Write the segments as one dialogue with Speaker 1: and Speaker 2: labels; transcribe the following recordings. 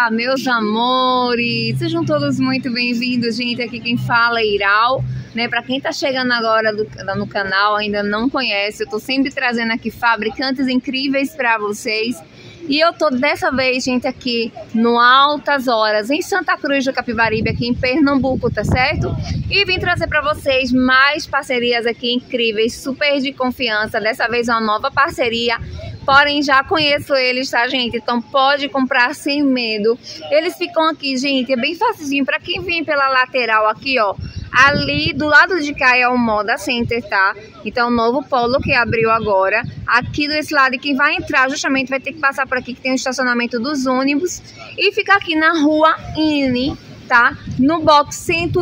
Speaker 1: Olá, meus amores! Sejam todos muito bem-vindos, gente. Aqui quem fala é Iral, né? Para quem tá chegando agora no canal, ainda não conhece, eu tô sempre trazendo aqui fabricantes incríveis para vocês. E eu tô dessa vez, gente, aqui no Altas Horas, em Santa Cruz do Capibaribe, aqui em Pernambuco, tá certo? E vim trazer para vocês mais parcerias aqui incríveis, super de confiança. Dessa vez uma nova parceria, porém já conheço eles, tá, gente? Então pode comprar sem medo. Eles ficam aqui, gente, é bem facilzinho para quem vem pela lateral aqui, ó. Ali do lado de cá é o Moda Center, tá? Então, o novo polo que abriu agora. Aqui desse lado, quem vai entrar justamente vai ter que passar por aqui, que tem o estacionamento dos ônibus. E fica aqui na rua N, tá? No box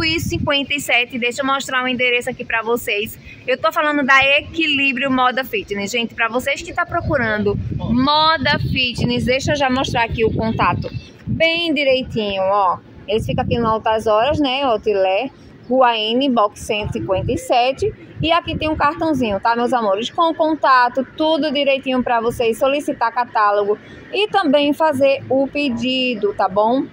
Speaker 1: 157. Deixa eu mostrar o endereço aqui pra vocês. Eu tô falando da Equilíbrio Moda Fitness, gente. Pra vocês que tá procurando moda fitness, deixa eu já mostrar aqui o contato bem direitinho, ó. Eles ficam aqui no Altas Horas, né? Outlet. Rua N, box 157. E aqui tem um cartãozinho, tá, meus amores? Com contato, tudo direitinho para vocês solicitar catálogo e também fazer o pedido, tá bom?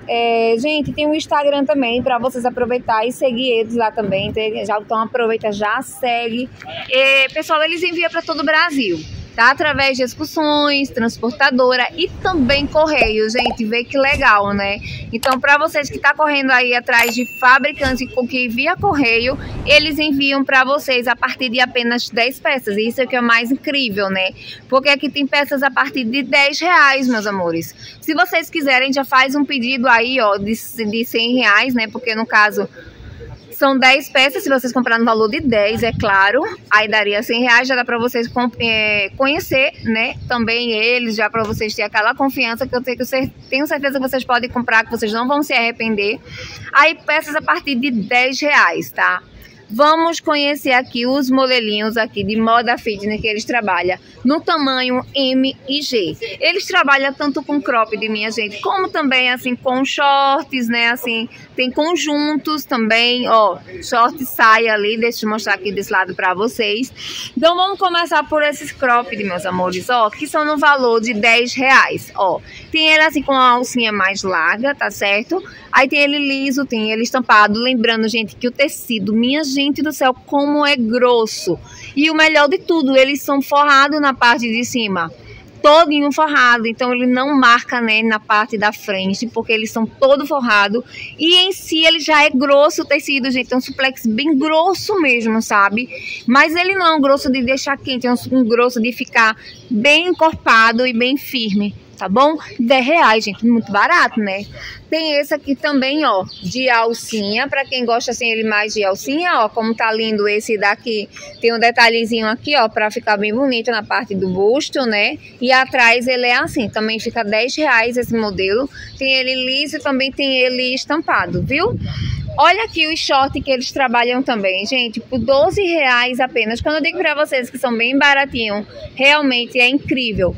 Speaker 1: Gente, tem um Instagram também para vocês aproveitar e seguir eles lá também. Então aproveita, já segue. Pessoal, eles enviam para todo o Brasil, tá? Através de excursões, transportadora e também correio, gente. Vê que legal, né? Então, para vocês que tá correndo aí atrás de fabricantes que envia correio, eles enviam para vocês a partir de apenas 10 peças. E isso é que é mais incrível, né? Porque aqui tem peças a partir de R$10, meus amores. Se vocês quiserem, já faz um pedido aí, ó, de R$100, né? Porque no caso são 10 peças, se vocês comprarem no valor de 10, é claro, aí daria R$100, já dá para vocês conhecer, né, também eles, já para vocês terem aquela confiança que eu tenho certeza que vocês podem comprar, que vocês não vão se arrepender. Aí peças a partir de R$10, tá? Vamos conhecer aqui os modelinhos aqui de moda fitness que eles trabalham no tamanho M e G. Eles trabalham tanto com cropped, minha gente, como também assim com shorts, né? Assim, tem conjuntos também, ó, short saia ali, deixa eu mostrar aqui desse lado para vocês. Então vamos começar por esses cropped, meus amores, ó, que são no valor de R$10, ó. Tem ele assim com a alcinha mais larga, tá certo? Aí tem ele liso, tem ele estampado, lembrando, gente, que o tecido, minha gente do céu, como é grosso. E o melhor de tudo, eles são forrados na parte de cima, todinho forrado, então ele não marca, né, na parte da frente, porque eles são todo forrado. E em si ele já é grosso o tecido, gente, é um suplex bem grosso mesmo, sabe? Mas ele não é um grosso de deixar quente, é um grosso de ficar bem encorpado e bem firme, tá bom? R$10, gente, muito barato, né? Tem esse aqui também, ó, de alcinha, pra quem gosta assim, ele mais de alcinha, ó, como tá lindo esse daqui. Tem um detalhezinho aqui, ó, pra ficar bem bonito na parte do busto, né? E atrás ele é assim, também fica R$10 esse modelo. Tem ele liso e também tem ele estampado, viu? Olha aqui os shorts que eles trabalham também, gente, por R$12 apenas. Quando eu digo pra vocês que são bem baratinhos, realmente é incrível.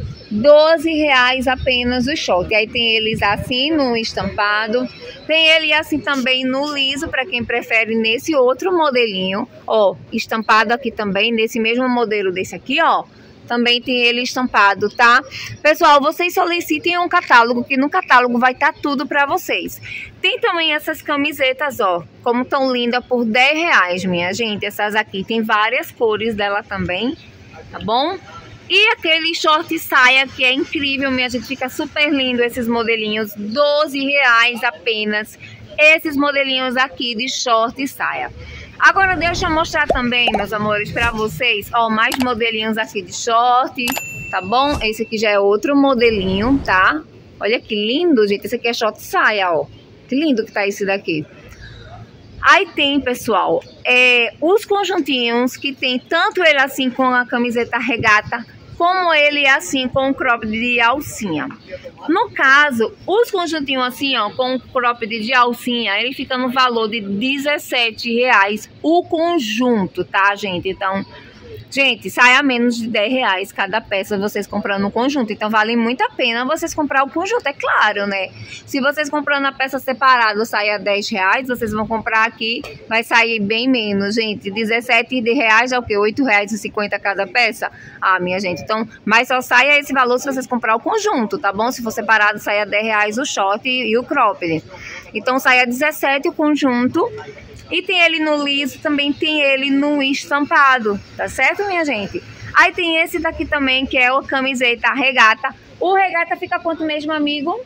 Speaker 1: R$12 apenas o short. Aí tem eles assim no estampado, tem ele assim também no liso, para quem prefere nesse outro modelinho, ó, estampado aqui também, nesse mesmo modelo desse aqui, ó. Também tem ele estampado, tá? Pessoal, vocês solicitem um catálogo, que no catálogo vai estar tudo para vocês. Tem também essas camisetas, ó, como tão linda, por R$10, minha gente. Essas aqui tem várias cores dela também, tá bom? E aquele short saia que é incrível, minha gente, fica super lindo esses modelinhos, R$12 apenas, esses modelinhos aqui de short e saia. Agora deixa eu mostrar também, meus amores, pra vocês, ó, mais modelinhos aqui de short, tá bom? Esse aqui já é outro modelinho, tá? Olha que lindo, gente, esse aqui é short saia, ó, que lindo que tá esse daqui. Aí tem, pessoal, os conjuntinhos que tem tanto ele assim com a camiseta regata, como ele assim com o cropped de alcinha. No caso, os conjuntinhos assim, ó, com o cropped de alcinha, ele fica no valor de R$17 o conjunto, tá, gente? Então, Gente, sai a menos de R$10 cada peça vocês comprando no conjunto. Então vale muito a pena vocês comprar o conjunto, é claro, né? Se vocês comprando a peça separada sai a R$10, vocês vão comprar aqui, vai sair bem menos, gente. R$17 é o quê? R$8,50 cada peça? Ah, minha gente, então, mas só sai a esse valor se vocês comprar o conjunto, tá bom? Se for separado, sai a R$10 o short e o cropped. Então sai a 17 o conjunto. E tem ele no liso, também tem ele no estampado, tá certo, minha gente? Aí tem esse daqui também, que é o camiseta regata. O regata fica quanto mesmo, amigo?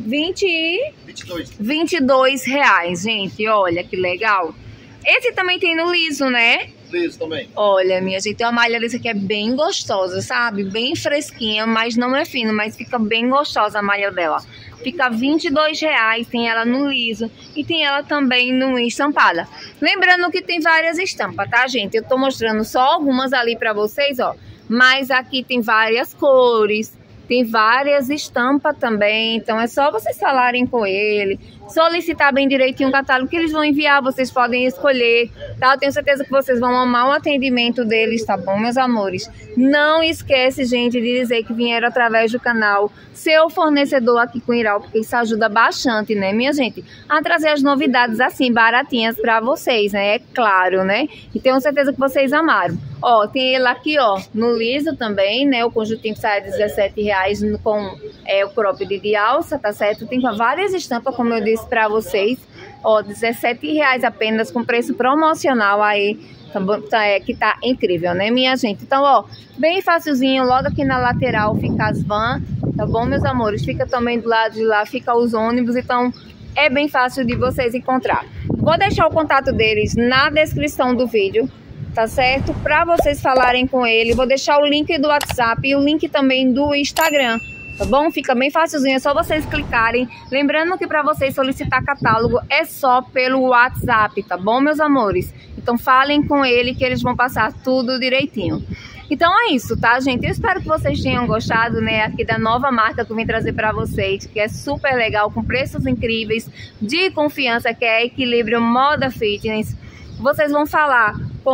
Speaker 1: 22 reais, gente. Olha que legal. Esse também tem no liso, né?
Speaker 2: Liso também.
Speaker 1: Olha, minha gente, a malha desse aqui é bem gostosa, sabe? Bem fresquinha, mas não é fino, mas fica bem gostosa a malha dela. Fica R$22, tem ela no liso e tem ela também no estampada. Lembrando que tem várias estampas, tá, gente? Eu tô mostrando só algumas ali pra vocês, ó. Mas aqui tem várias cores, tem várias estampas também. Então é só vocês falarem com ele, solicitar bem direitinho o catálogo que eles vão enviar. Vocês podem escolher, tá? Eu tenho certeza que vocês vão amar o atendimento deles, tá bom, meus amores? Não esquece, gente, de dizer que vieram através do canal Seu Fornecedor aqui com Iral, porque isso ajuda bastante, né, minha gente? A trazer as novidades assim, baratinhas pra vocês, né? É claro, né? E tenho certeza que vocês amaram. Ó, tem ele aqui, ó, no liso também, né? O conjuntinho que sai R$17 com o cropped de alça, tá certo? Tem várias estampas, como eu disse pra vocês. Ó, R$17 apenas, com preço promocional aí, que tá incrível, né, minha gente? Então, ó, bem facilzinho, logo aqui na lateral fica as vans, tá bom, meus amores? Fica também do lado de lá, fica os ônibus, então é bem fácil de vocês encontrar. Vou deixar o contato deles na descrição do vídeo, tá certo? Pra vocês falarem com ele. Vou deixar o link do WhatsApp e o link também do Instagram, tá bom? Fica bem facilzinho, é só vocês clicarem. Lembrando que para vocês solicitar catálogo é só pelo WhatsApp, tá bom, meus amores? Então falem com ele que eles vão passar tudo direitinho. Então é isso, tá, gente? Eu espero que vocês tenham gostado, né, aqui da nova marca que eu vim trazer para vocês, que é super legal, com preços incríveis, de confiança, que é Equilíbrio Moda Fitness. Vocês vão falar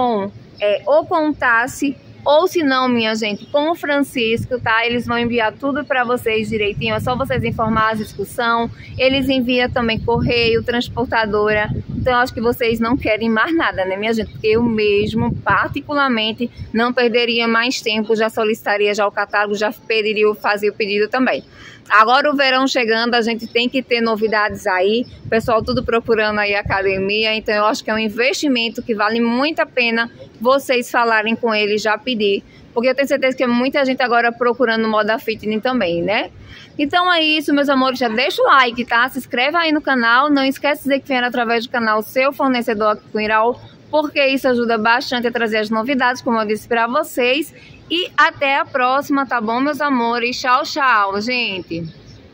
Speaker 1: ou com o Tassi, ou se não, minha gente, com o Francisco, tá? Eles vão enviar tudo para vocês direitinho, é só vocês informar a discussão. Eles enviam também correio, transportadora. Então eu acho que vocês não querem mais nada, né, minha gente? Porque eu mesmo, particularmente, não perderia mais tempo, já solicitaria já o catálogo, já pediria, fazia o pedido também. Agora o verão chegando, a gente tem que ter novidades aí, o pessoal tudo procurando aí academia, então eu acho que é um investimento que vale muito a pena vocês falarem com ele, já pedir, porque eu tenho certeza que é muita gente agora procurando moda fitness também, né? Então é isso, meus amores, já deixa o like, tá? Se inscreva aí no canal, não esquece de dizer que vieram através do canal Seu Fornecedor aqui com Iral, porque isso ajuda bastante a trazer as novidades, como eu disse pra vocês. E até a próxima, tá bom, meus amores? Tchau, tchau, gente!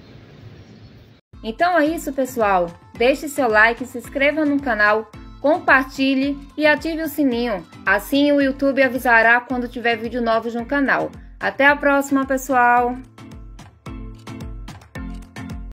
Speaker 1: Então é isso, pessoal. Deixe seu like, se inscreva no canal, compartilhe e ative o sininho. Assim o YouTube avisará quando tiver vídeo novo no canal. Até a próxima, pessoal!